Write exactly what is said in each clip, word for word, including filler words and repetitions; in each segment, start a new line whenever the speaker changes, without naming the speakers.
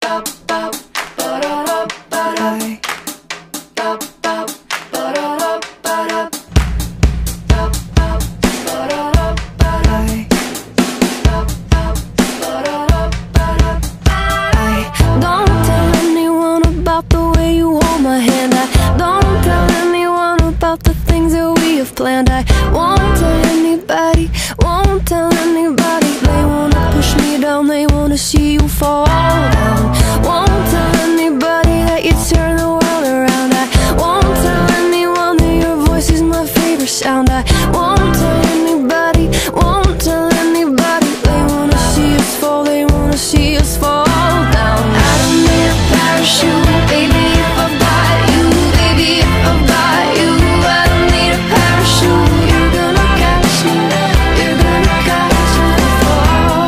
Planned. I won't tell anybody, won't tell anybody. They wanna push me down, they wanna see you fall down. Won't tell anybody that you turn the world around. I won't tell anyone that your voice is my favorite sound. I won't tell anybody, won't tell anybody. They wanna see us fall, they wanna see us fall down. I don't need a parachute, baby, if I've got you, baby, if I've got you. I don't need a parachute. You're gonna catch me, you're gonna catch me fall.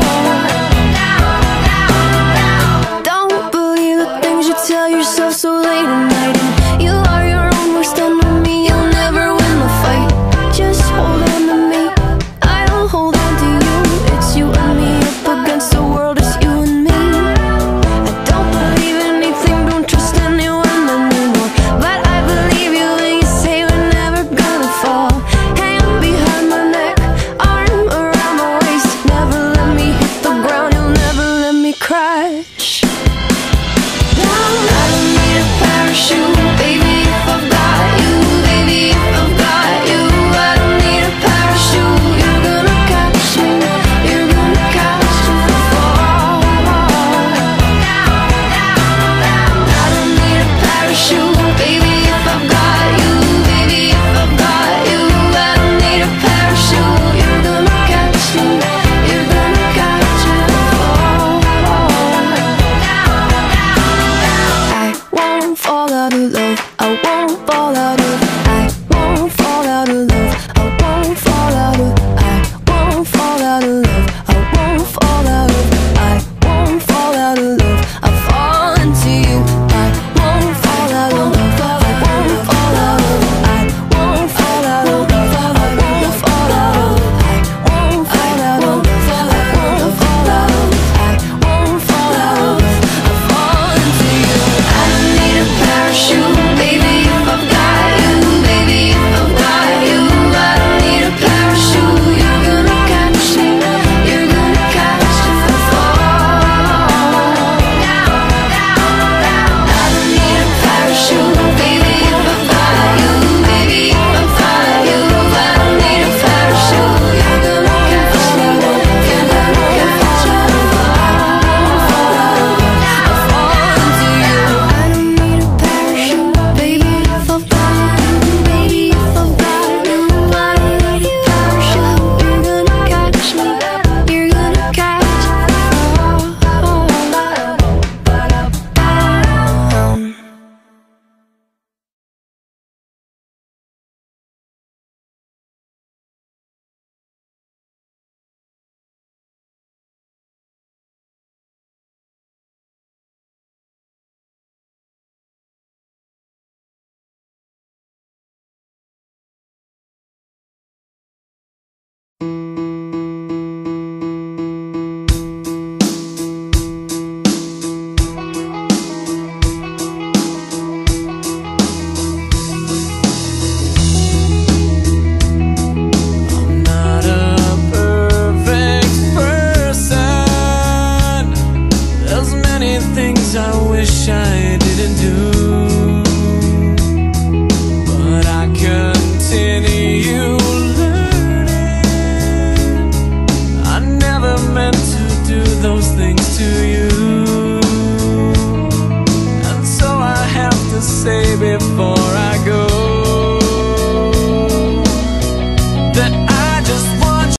Don't believe the things you tell yourself so late at night. And you are your own worst enemy, you'll never win the fight. Just hold on to me, I'll hold on to you. It's you and me up against the world, it's you and me. I don't believe anything, don't trust anyone anymore. But I believe you when you say we're never gonna fall. Hand behind my neck, arm around my waist. Never let me hit the ground, you'll never let me crash down. I don't need a parachute, baby, if I've got you, baby, if I've got you. I don't need a parachute. You're gonna catch me, you're gonna catch me fall. I don't need a parachute, baby, if I've got you, baby, if I've got you. I don't need a parachute. You're gonna catch me, you're gonna catch me fall. I won't fall out of love, I won't fall out of, I won't fall out of love, I won't fall out of, I won't fall out of love, I won't fall out of, I won't fall out of love, I fall into you. I won't fall out of love, I won't fall out of, I won't fall out of love, I won't fall out of, I won't fall out of, I won't fall out of, I won't fall out of, I fall into you. I don't need a parachute, baby, if I've got you, baby, if I've got you. I don't need a parachute. You're gonna catch me, you're gonna catch me fall. I don't need a parachute, baby, if I've got you, baby, if I've got you. I don't need a parachute. You're gonna catch me, you're gonna catch me fall. I fall into you. I don't need a parachute, baby, if I've got you, baby, if I've got you. I don't need a parachute. You're gonna catch me, you're gonna catch me fall. I'm not a perfect person. There's many things I wish I didn't do, but I continue learning. I never meant to do those things to you, and so I have to say before